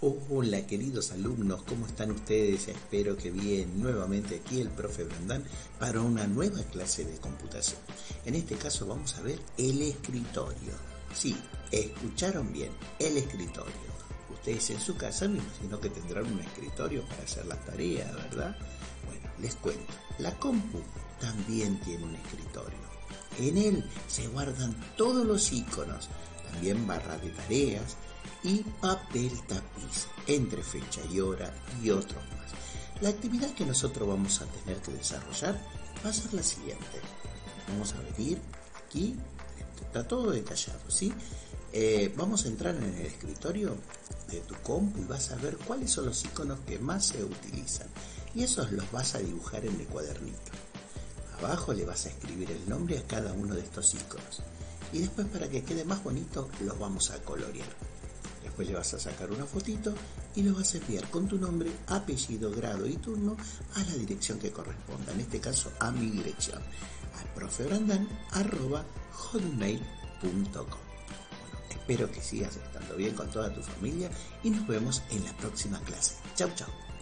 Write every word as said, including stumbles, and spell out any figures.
Hola queridos alumnos, ¿cómo están ustedes? Espero que bien. Nuevamente aquí el profe Brandán para una nueva clase de computación. En este caso vamos a ver el escritorio. Sí, escucharon bien, el escritorio. Ustedes en su casa me imagino que tendrán un escritorio para hacer las tareas, ¿verdad? Bueno, les cuento, la compu también tiene un escritorio. En él se guardan todos los iconos, también barra de tareas y papel tapiz, entre fecha y hora y otros más. La actividad que nosotros vamos a tener que desarrollar va a ser la siguiente. Vamos a venir aquí, está todo detallado, ¿sí? Eh, vamos a entrar en el escritorio de tu compu y vas a ver cuáles son los iconos que más se utilizan. Y esos los vas a dibujar en el cuadernito. Abajo le vas a escribir el nombre a cada uno de estos iconos. Y después, para que quede más bonito, los vamos a colorear. Después le vas a sacar una fotito y lo vas a enviar con tu nombre, apellido, grado y turno a la dirección que corresponda. En este caso, a mi dirección, a profebrandan arroba hotmail punto com. Bueno, espero que sigas estando bien con toda tu familia y nos vemos en la próxima clase. Chau, chau.